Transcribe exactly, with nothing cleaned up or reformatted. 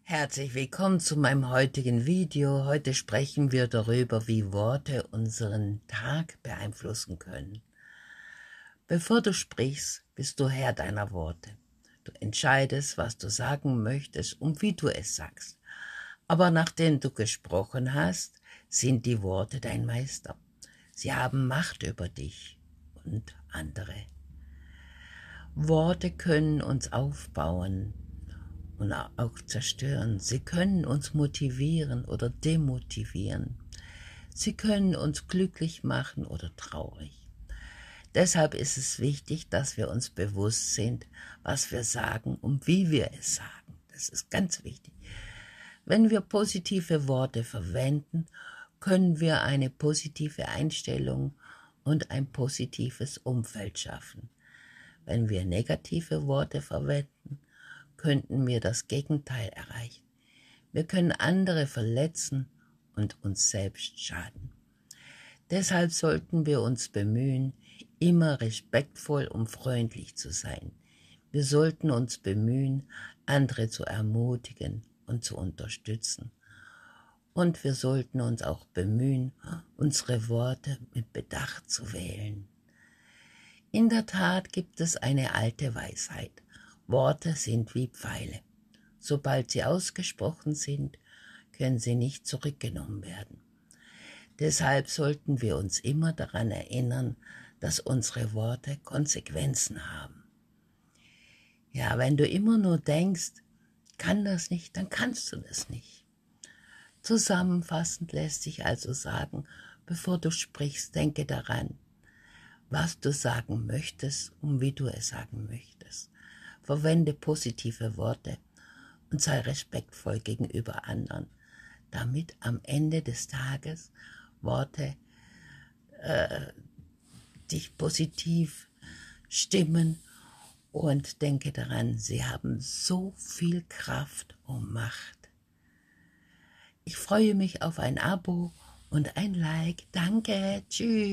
Herzlich willkommen zu meinem heutigen Video. Heute sprechen wir darüber, wie Worte unseren Tag beeinflussen können. Bevor du sprichst, bist du Herr deiner Worte. Du entscheidest, was du sagen möchtest und wie du es sagst. Aber nachdem du gesprochen hast, sind die Worte dein Meister. Sie haben Macht über dich und andere. Worte können uns aufbauen und auch zerstören. Sie können uns motivieren oder demotivieren. Sie können uns glücklich machen oder traurig. Deshalb ist es wichtig, dass wir uns bewusst sind, was wir sagen und wie wir es sagen. Das ist ganz wichtig. Wenn wir positive Worte verwenden, können wir eine positive Einstellung und ein positives Umfeld schaffen. Wenn wir negative Worte verwenden, könnten wir das Gegenteil erreichen. Wir können andere verletzen und uns selbst schaden. Deshalb sollten wir uns bemühen, immer respektvoll und freundlich zu sein. Wir sollten uns bemühen, andere zu ermutigen und zu unterstützen. Und wir sollten uns auch bemühen, unsere Worte mit Bedacht zu wählen. In der Tat gibt es eine alte Weisheit. Worte sind wie Pfeile. Sobald sie ausgesprochen sind, können sie nicht zurückgenommen werden. Deshalb sollten wir uns immer daran erinnern, dass unsere Worte Konsequenzen haben. Ja, wenn du immer nur denkst, kann das nicht, dann kannst du das nicht. Zusammenfassend lässt sich also sagen, bevor du sprichst, denke daran, was du sagen möchtest und wie du es sagen möchtest. Verwende positive Worte und sei respektvoll gegenüber anderen, damit am Ende des Tages Worte äh, dich positiv stimmen, und denke daran, sie haben so viel Kraft und Macht. Ich freue mich auf ein Abo und ein Like. Danke, tschüss.